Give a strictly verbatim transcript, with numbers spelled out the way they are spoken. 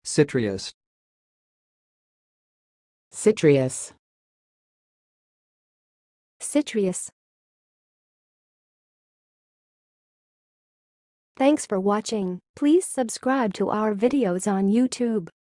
Citreous. Citreous. Citreous. Thanks for watching. Please subscribe to our videos on YouTube.